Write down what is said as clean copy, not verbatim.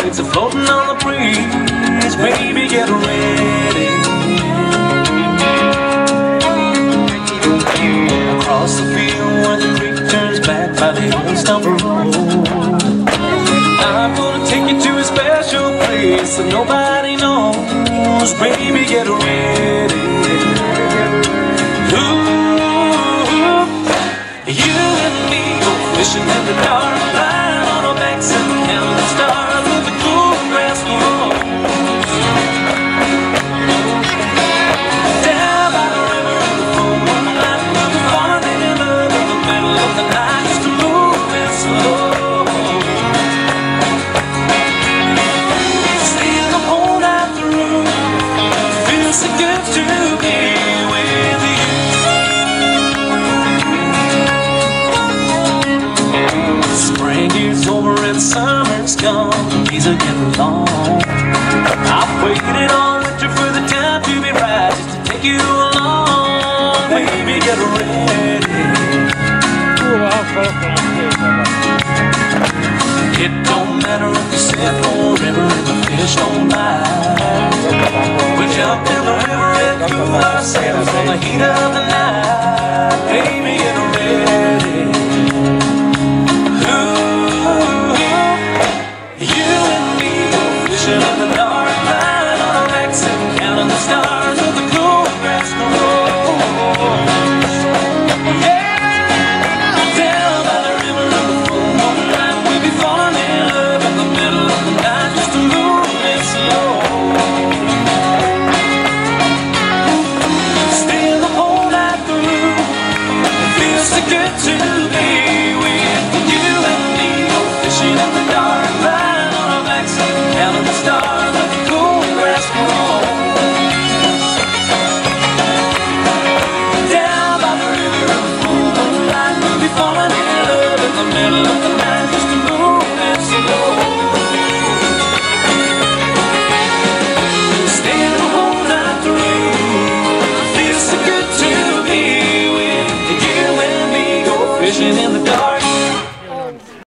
It's a floating on the breeze, baby, get ready. Across the field where the creek turns back by the old stump road, I'm gonna take you to a special place that nobody knows, baby, get ready. Ooh, you and me go fishing in the dark, lying on our backs and counting the stars with the cool grass grows. Down by the river in the full moonlight, we'll be falling in love in the middle of the night, just moving slow. Staying the whole night through, feels so good to be with you. Spring is over and summer's gone, days are getting long. I've waited all winter for the time to be right, just to take you along, baby, get ready. It don't matter if you sail forever and the fish don't bite. We jump in the river and cool ourselves from the heat of the night, baby, get ready. You and me go fishing in the dark, lying on our backs and counting the stars with the cool grass grows. Yeah, down by the river in the full moonlight, we'll be falling in love in the middle of the night, just moving slow. Staying the whole night through, it feels so good to be with you and me go fishing in the dark, counting the stars like the cool grass grows. Down by the river in the full moonlight, we'll be falling in love in the middle of the